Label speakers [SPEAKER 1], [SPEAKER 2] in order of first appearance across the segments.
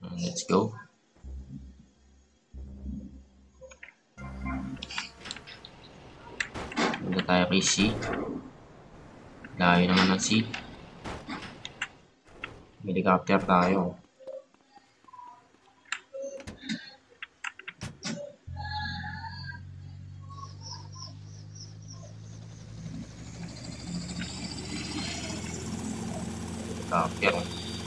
[SPEAKER 1] Let's go. Punta tayo kay C. Layo naman ng C. Helicopter tayo. Helicopter.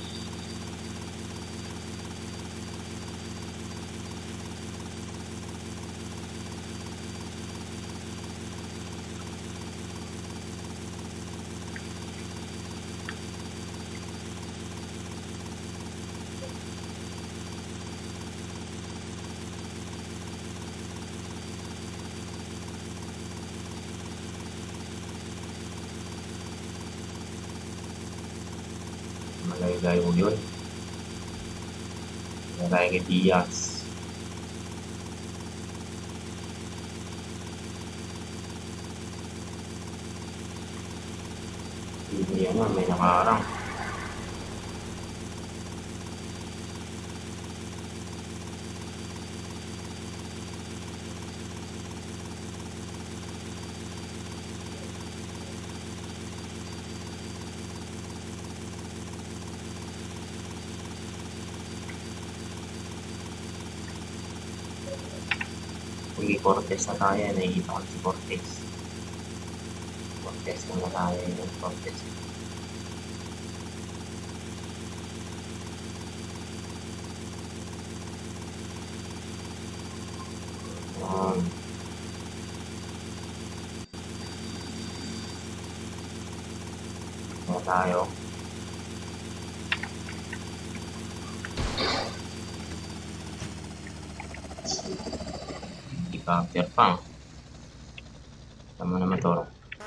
[SPEAKER 1] Malayo-layo mo yun. Malayo kay Diaz. Hindi naman, may nakaharang. Sige, Cortez na tayo. Nakikita ko si Cortez. Cortez na tayo yung Cortez. Na tayo. Helicopter pa. Tama naman to.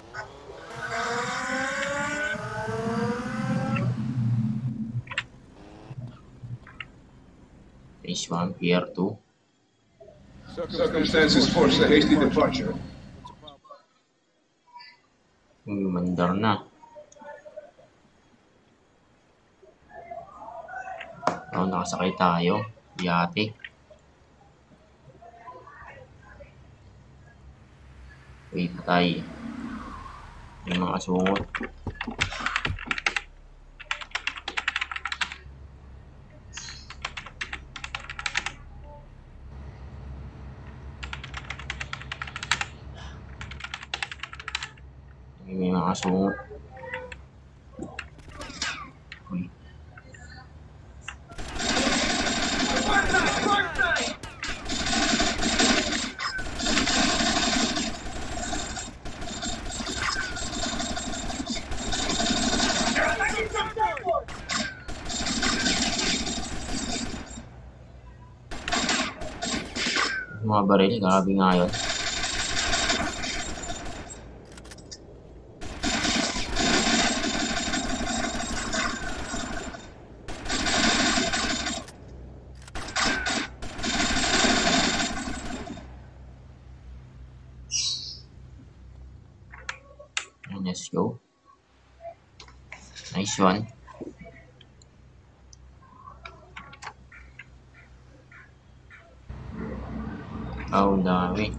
[SPEAKER 1] Phase 1, Pier 2.
[SPEAKER 2] Circumstances force a hasty departure.
[SPEAKER 1] Mandar na. Oh, nakasakay tayo. Yate. Uy, patay. May mga asungot. May mga asungot. Uy. Mga baril, grabe nga yun. Let's go. Nice one. Oh, dami.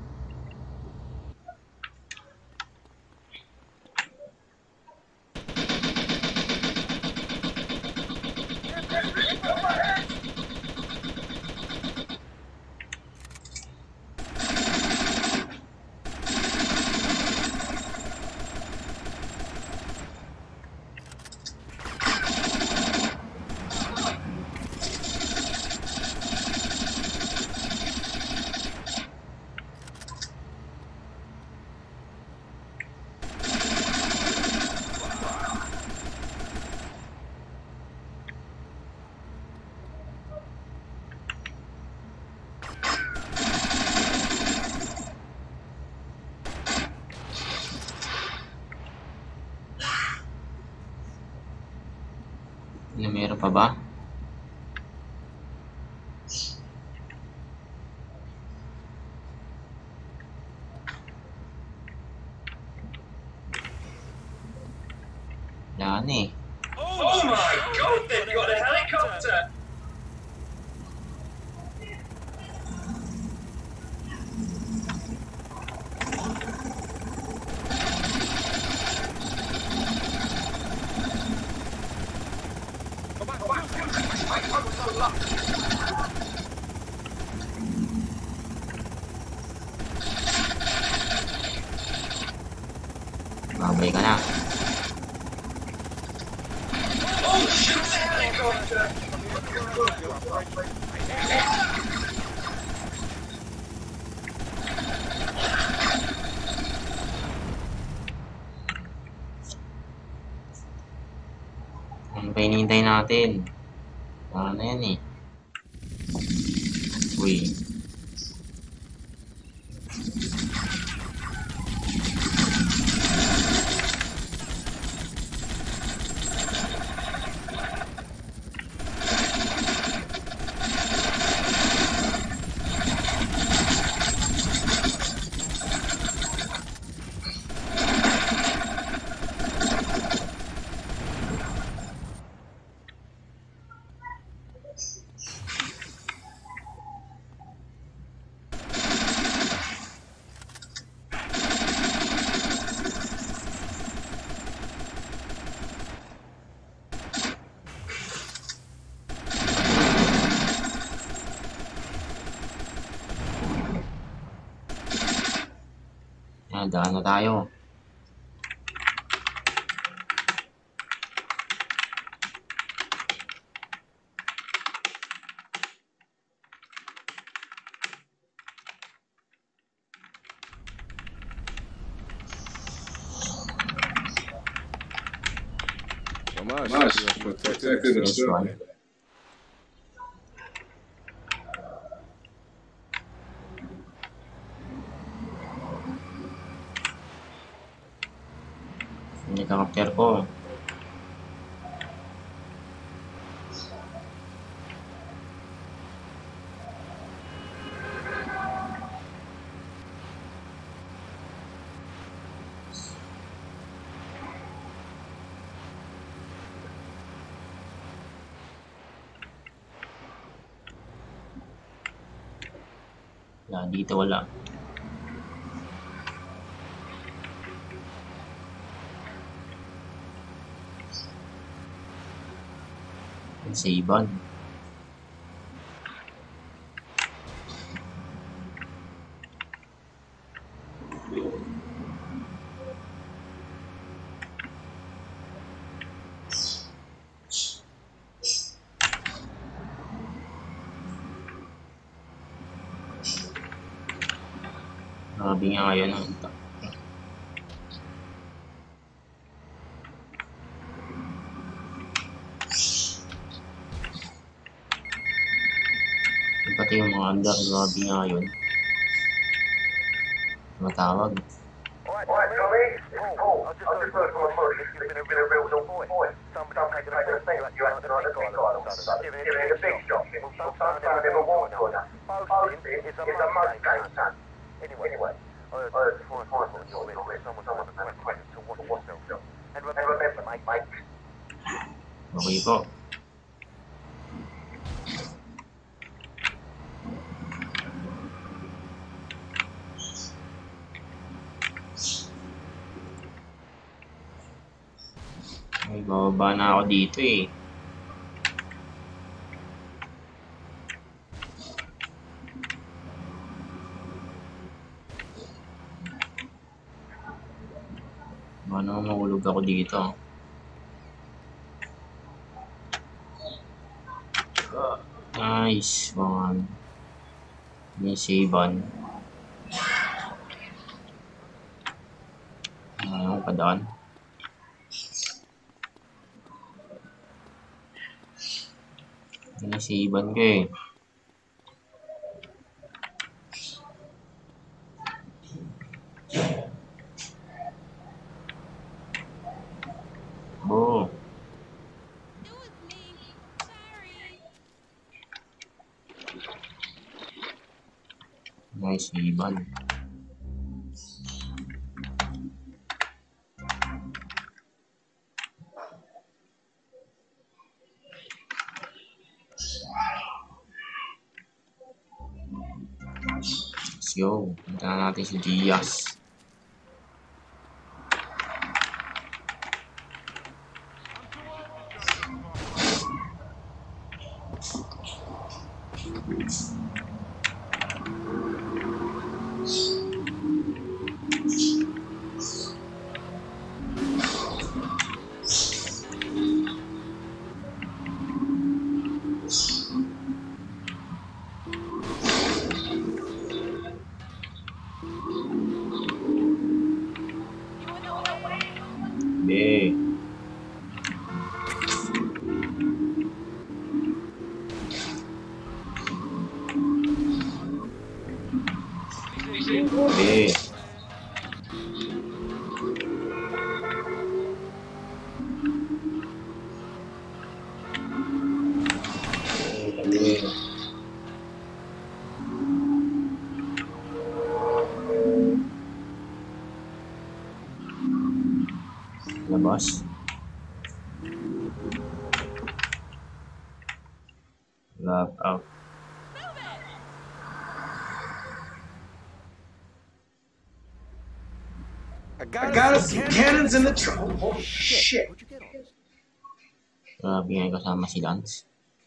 [SPEAKER 1] Meron pa ba? Wala na eh.
[SPEAKER 3] Oh my god, they've got a helicopter!
[SPEAKER 1] Babay ka na. Ano pa hinihintay natin? Ano na yan eh. Uy. Daan na tayo.
[SPEAKER 2] Nice. Protected and
[SPEAKER 1] This one.
[SPEAKER 2] stuff.
[SPEAKER 1] Hindi ka capture ko. Wala, dito wala. Saban. Grabe nga ngayon ang ito. Pati yung mga under, grabe nga yun. Matawag.
[SPEAKER 3] Alright, Tommy, it's Paul. I've just heard from a motion that you've been a real naughty boy. Somebody's taken a thing you had to run a big island, giving it a big shot. Well, sometimes I never walked on that. Posting is a Mustang, son. Anyway, I heard before I thought you're with someone had a question to watch yourself. And remember, mate.
[SPEAKER 1] Okay po. Ay, bababa na ako dito eh. Ano, mahulog ako dito. Nice one. May saban. Ayaw pa daan. May saban ko eh. Oh. Nice saban. Let's go. Punta na natin si Diaz. Hindi. Hindi. Hindi. Labas. Lock out.
[SPEAKER 4] I got us some cannons in the truck. Oh, shit.
[SPEAKER 2] Where'd you get all this?
[SPEAKER 1] Grabe nga kasama si Lance.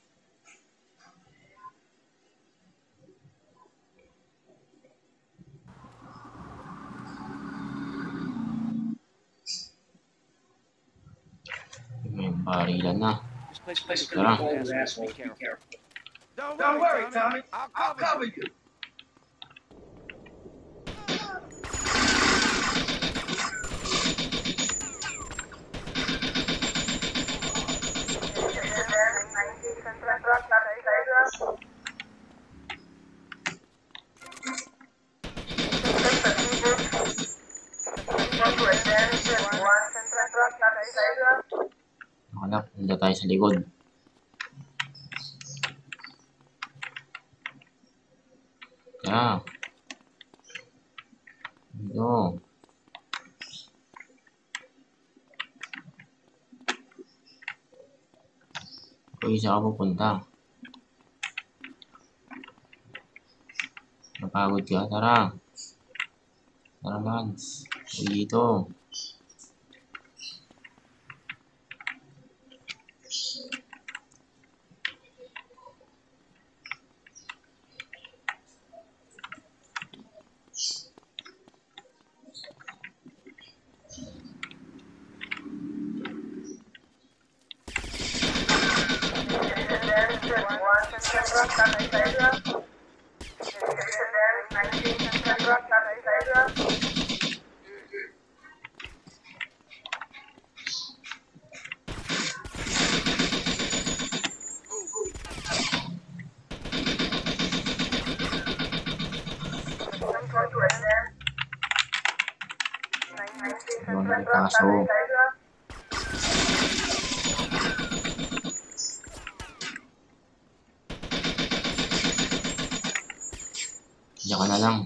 [SPEAKER 1] May barilan na.
[SPEAKER 2] This place is
[SPEAKER 1] Tara.
[SPEAKER 2] cold, asshole. Be careful.
[SPEAKER 4] Don't worry, Tommy. I'll cover you.
[SPEAKER 1] Anak, nandun tayo sa likod. Kaya. Ito. Kung isa ka pupunta. Napagod ka? Tara. Tara, Lance. Uy, dito. Yun ang kaso. Diyan ka na lang.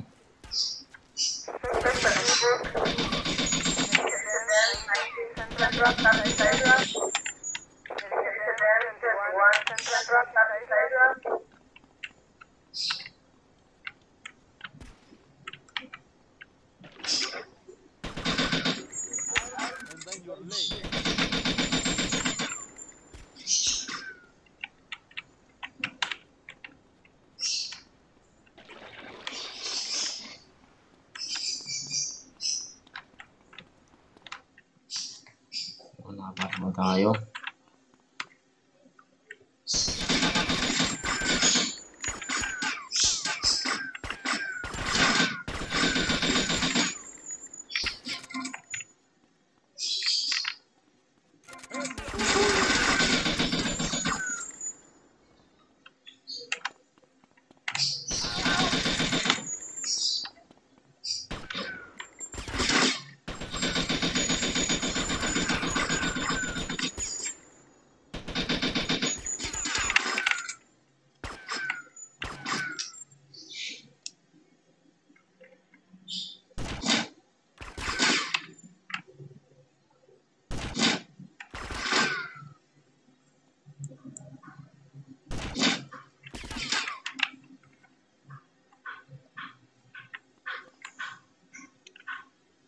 [SPEAKER 2] And then you're late.
[SPEAKER 1] Nakapasok na tayo.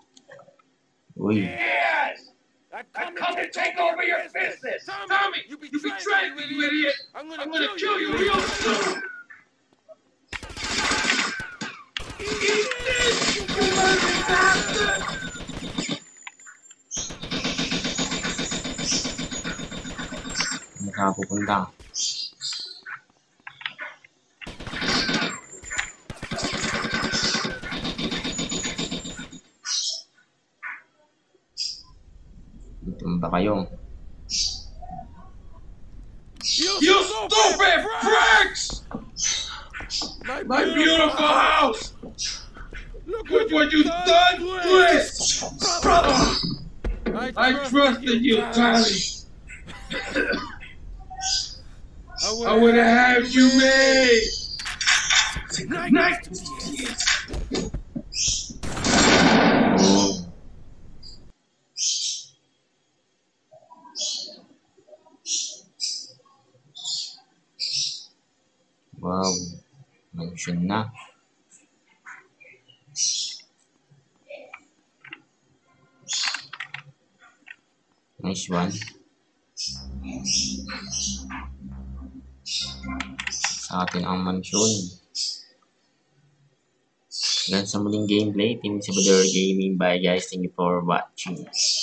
[SPEAKER 1] Uy.
[SPEAKER 4] Yes!
[SPEAKER 2] I've
[SPEAKER 4] I've come to take over your business.
[SPEAKER 2] Tommy, you be
[SPEAKER 4] You betrayed me, you idiot! I'm gonna kill you real soon! Eat this, you murder bastard!
[SPEAKER 1] Nakapupunta. Tumba kayo.
[SPEAKER 4] You stupid pricks! My beautiful house! Look what you've done to it! Brother! I trusted you, Charlie. I would have had you made! Nice!
[SPEAKER 1] Oh. Wow. Mansion na. Nice one. Sa atin ang mansyon. Hanggang sa muling gameplay, Team Sabador Gaming. Bye guys, thank you for watching.